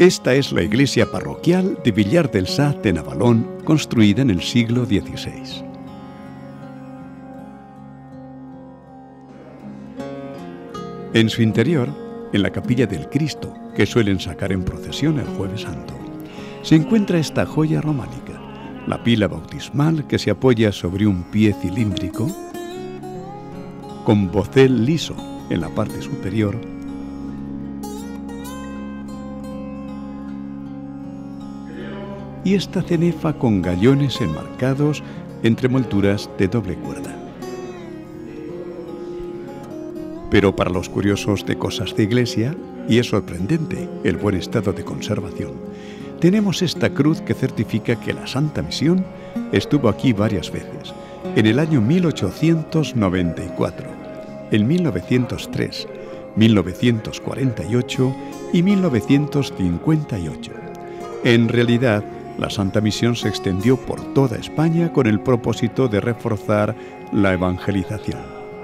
Esta es la iglesia parroquial de Villar del Saz de Navalón, construida en el siglo XVI. En su interior, en la capilla del Cristo, que suelen sacar en procesión el Jueves Santo, se encuentra esta joya románica, la pila bautismal que se apoya sobre un pie cilíndrico, con bocel liso en la parte superior, y esta cenefa con gallones enmarcados entre molduras de doble cuerda. Pero para los curiosos de cosas de iglesia, y es sorprendente el buen estado de conservación, tenemos esta cruz que certifica que la Santa Misión estuvo aquí varias veces, en el año 1894, en 1903, 1948 y 1958. En realidad, la Santa Misión se extendió por toda España con el propósito de reforzar la evangelización.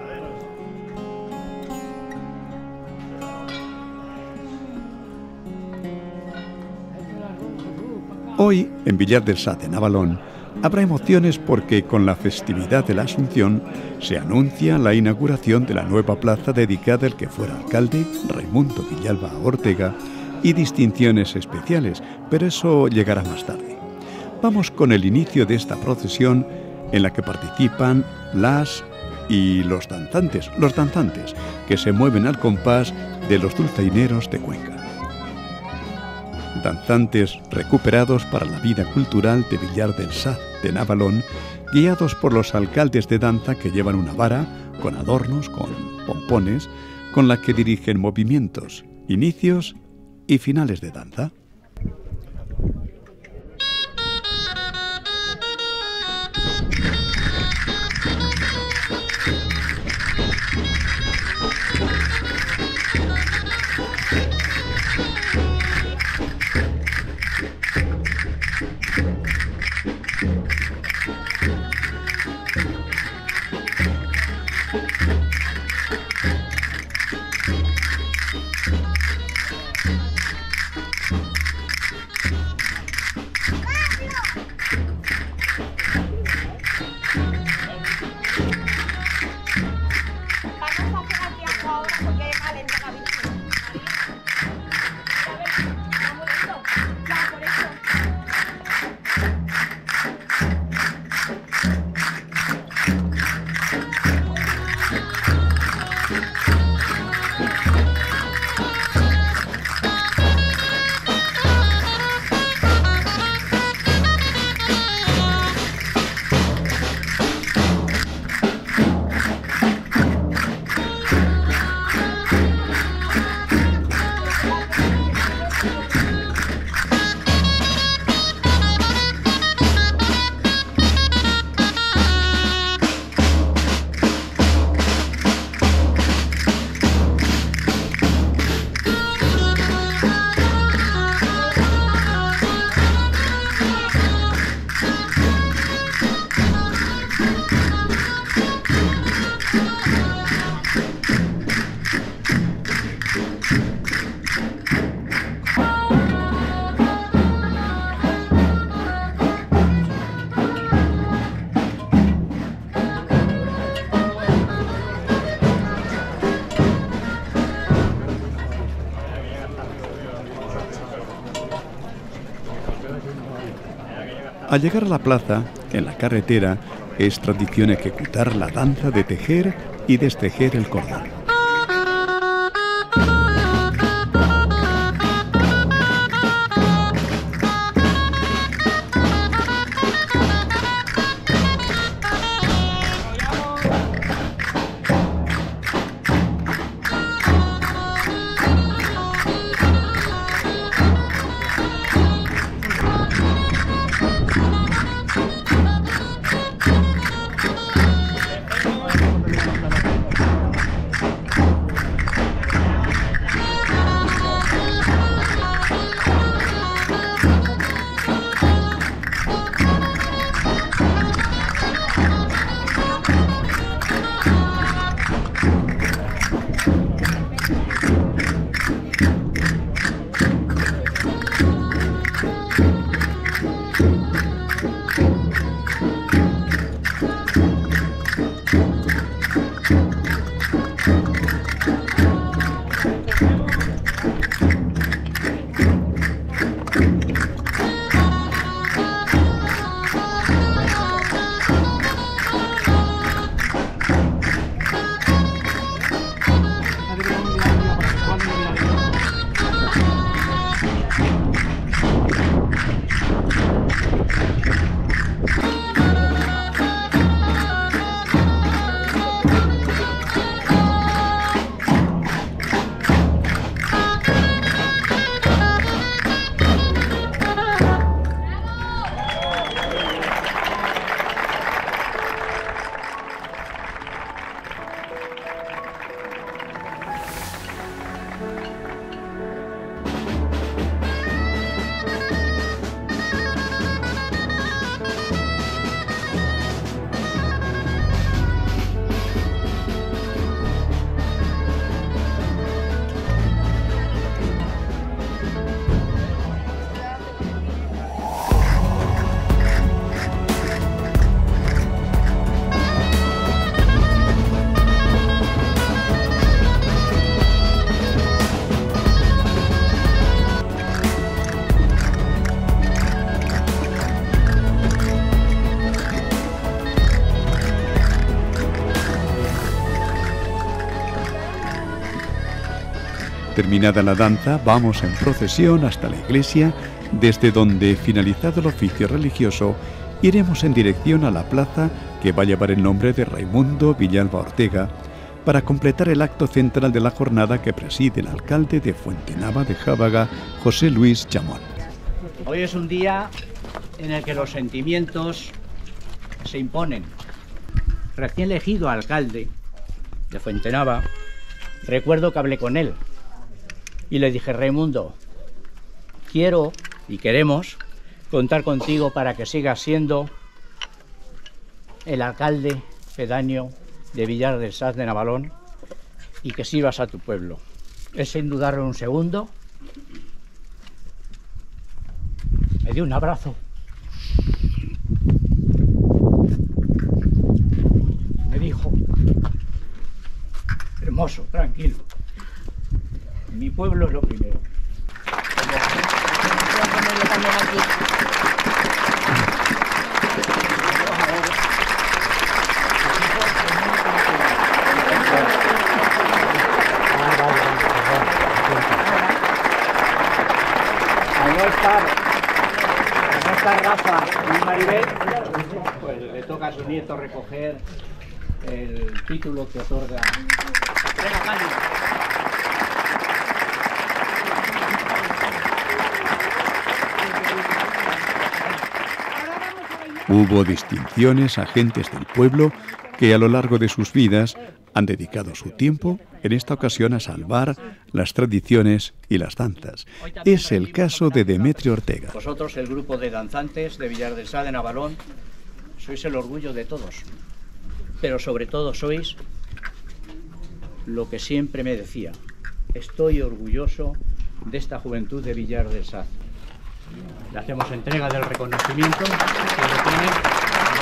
Hoy, en Villar del Saz de Navalón, habrá emociones porque con la festividad de la Asunción se anuncia la inauguración de la nueva plaza dedicada al que fuera alcalde, Raimundo Villalba Ortega, y distinciones especiales, pero eso llegará más tarde. Vamos con el inicio de esta procesión en la que participan las y los danzantes, que se mueven al compás de los dulzaineros de Cuenca. Danzantes recuperados para la vida cultural de Villar del Saz de Navalón, guiados por los alcaldes de danza que llevan una vara con adornos, con pompones, con la que dirigen movimientos, inicios y finales de danza. Al llegar a la plaza, en la carretera, es tradición ejecutar la danza de tejer y destejer el cordón. Terminada la danza, vamos en procesión hasta la iglesia, desde donde, finalizado el oficio religioso, iremos en dirección a la plaza que va a llevar el nombre de Raimundo Villalba Ortega, para completar el acto central de la jornada que preside el alcalde de Fuentenava de Jábaga, José Luis Chamón. Hoy es un día en el que los sentimientos se imponen. Recién elegido alcalde de Fuentenava, recuerdo que hablé con él y le dije: Raimundo, quiero y queremos contar contigo para que sigas siendo el alcalde pedáneo de Villar del Saz de Navalón y que sirvas a tu pueblo. Es sin dudarlo un segundo. Me dio un abrazo. Me dijo: hermoso, tranquilo. Mi pueblo es lo primero. Al no estar Rafa y Maribel, pues le toca a su nieto recoger el título que otorga. Hubo distinciones a gentes del pueblo que a lo largo de sus vidas han dedicado su tiempo, en esta ocasión, a salvar las tradiciones y las danzas. Es el caso de Demetrio Ortega. Vosotros, el grupo de danzantes de Villar del Saz de Navalón, sois el orgullo de todos, pero sobre todo sois lo que siempre me decía: estoy orgulloso de esta juventud de Villar del Saz. Le hacemos entrega del reconocimiento que le tiene.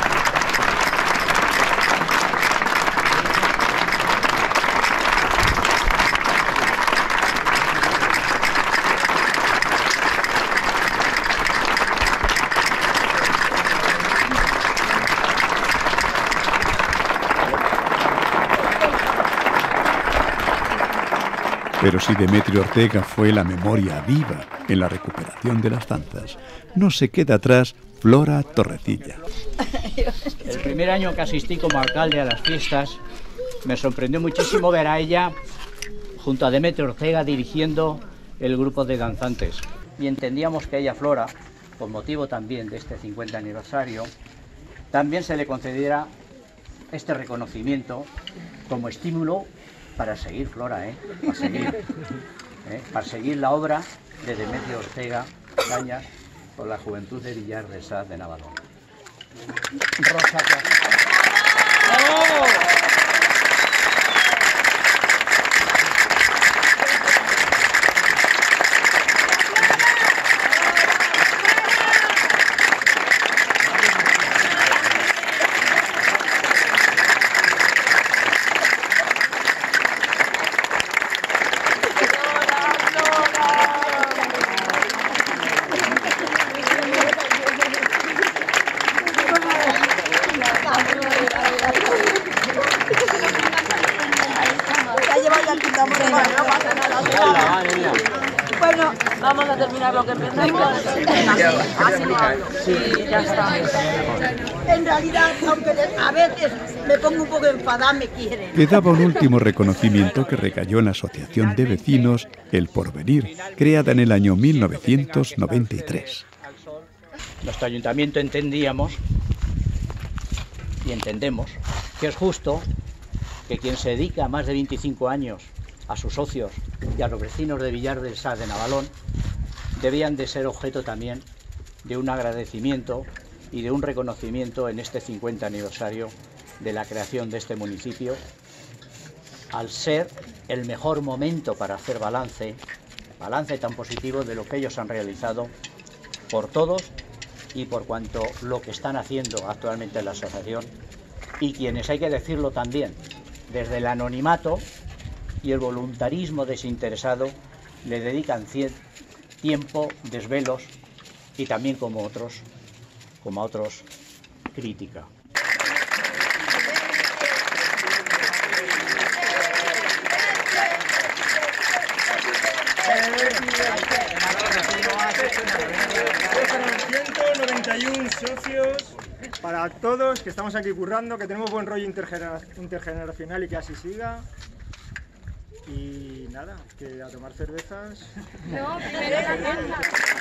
Pero si Demetrio Ortega fue la memoria viva en la recuperación de las danzas, no se queda atrás Flora Torrecilla. El primer año que asistí como alcalde a las fiestas, me sorprendió muchísimo ver a ella junto a Demetrio Ortega dirigiendo el grupo de danzantes. Y entendíamos que a ella, Flora, con motivo también de este 50 aniversario, también se le concediera este reconocimiento como estímulo para seguir, Flora, para seguir la obra de Demetrio Ortega Cañas con la juventud de Villar del Saz de Navalón. Rosa. ¡Oh! Bueno, vamos a terminar lo que empezamos. Sí, ya está. En realidad, aunque a veces me pongo un poco enfadada, me quieren. Quedaba un último reconocimiento que recayó en la Asociación de Vecinos El Porvenir, creada en el año 1993. Nuestro ayuntamiento entendíamos y entendemos que es justo que quien se dedica más de 25 años a sus socios y a los vecinos de Villar del Saz de Navalón debían de ser objeto también de un agradecimiento y de un reconocimiento en este 50 aniversario de la creación de este municipio, al ser el mejor momento para hacer balance tan positivo de lo que ellos han realizado por todos y por cuanto lo que están haciendo actualmente en la asociación, y quienes, hay que decirlo también, desde el anonimato y el voluntarismo desinteresado, le dedican tiempo, desvelos y también como a otros crítica. 191 socios, para todos que estamos aquí currando, que tenemos buen rollo intergeneracional y que así siga. Y nada, que a tomar cervezas. No, primero la danza.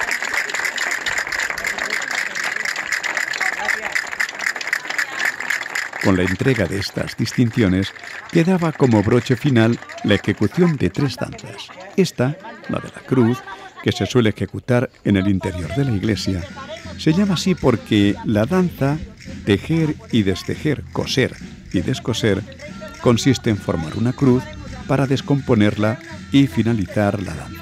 Con la entrega de estas distinciones, quedaba como broche final la ejecución de 3 danzas. Esta, la de la cruz, que se suele ejecutar en el interior de la iglesia, se llama así porque la danza, tejer y destejer, coser y descoser, consiste en formar una cruz para descomponerla y finalizar la danza.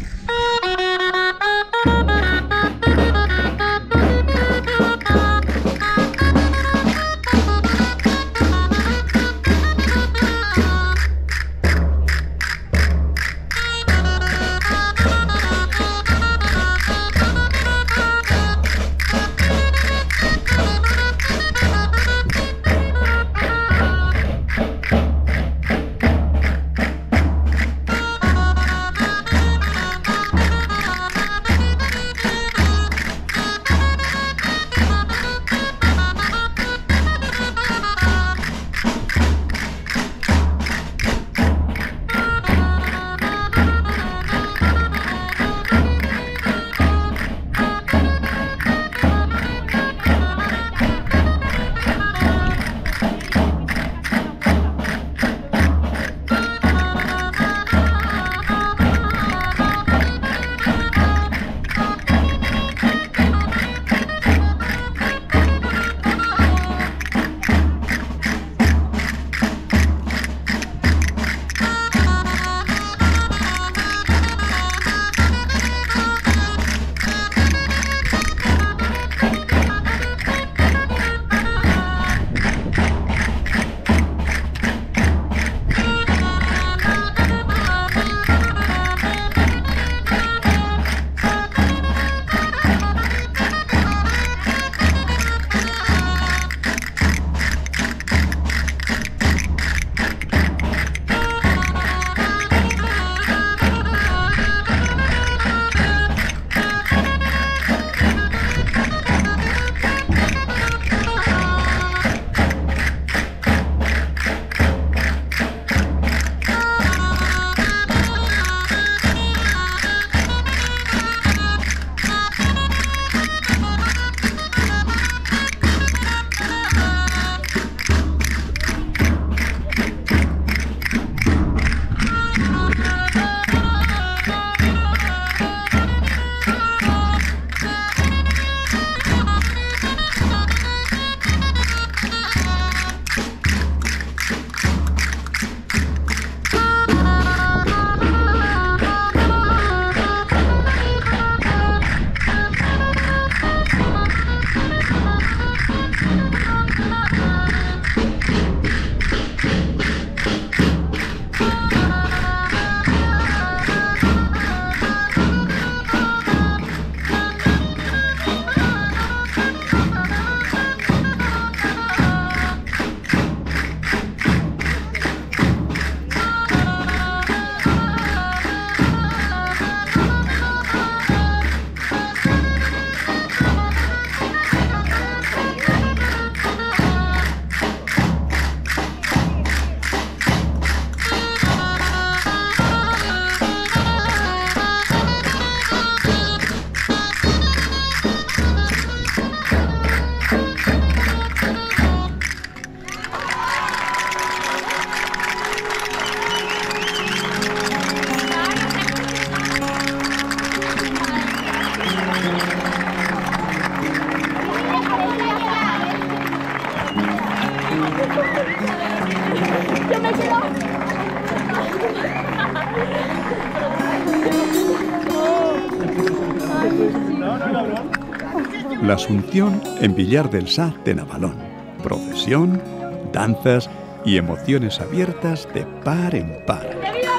La Asunción en Villar del Sá de Navalón. Procesión, danzas y emociones abiertas de par en par.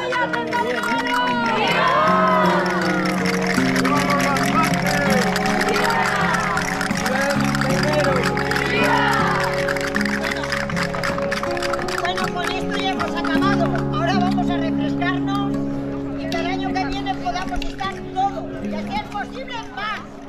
Bueno, con esto ya hemos acabado. Ahora vamos a refrescarnos y que el año que viene podamos estar todos. Y aquí hemos libres más.